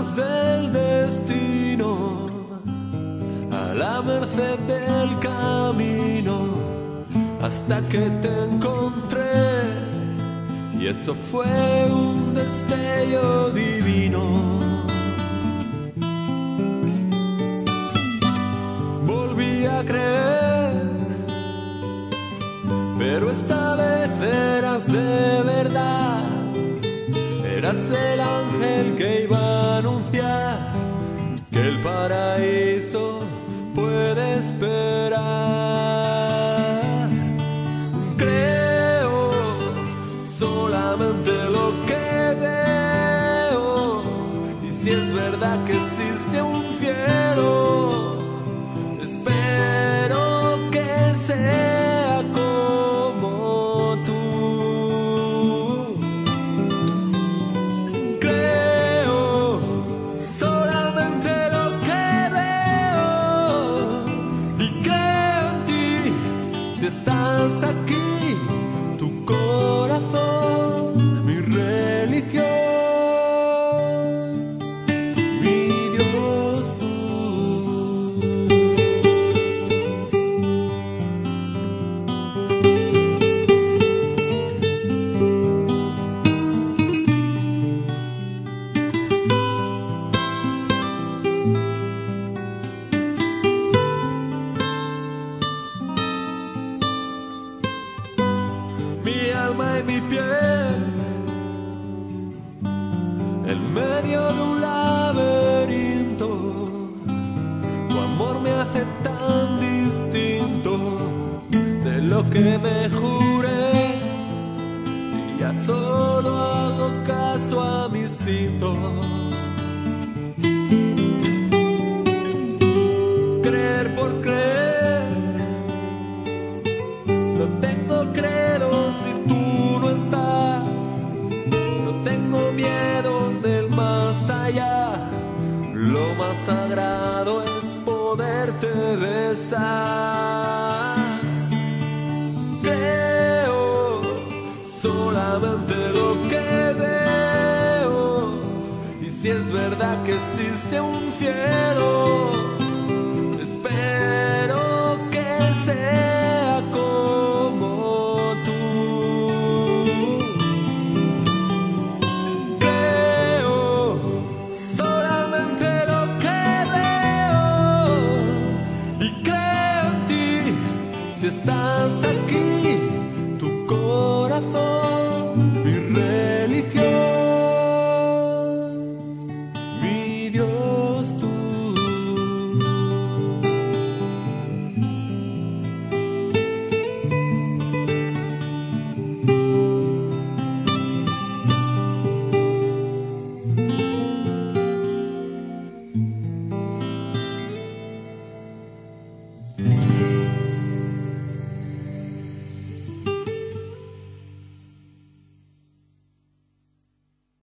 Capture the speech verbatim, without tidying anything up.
manos del destino, a la merced del camino, hasta que te encontré, y eso fue un destello divino. Volví a creer, pero esta vez eras de verdad. Eras el ángel que iba a anunciar que el paraíso puede esperar. Creo solamente lo que veo, y si es verdad que existe un cielo, espero que sea como tú. Creo solamente lo que veo, y creo en ti. Si estás aquí, tu corazón, mi religión, mi Dios tú. Mi alma y mi piel, en medio de un laberinto, tu amor me hace tan distinto de lo que me juré, y ya solo hago caso a mi instinto. Creer por creer, no tengo credo si tú no estás. No tengo miedo del más allá. Lo más sagrado es poderte besar. Creo solamente lo que veo, y si es verdad que existe un cielo,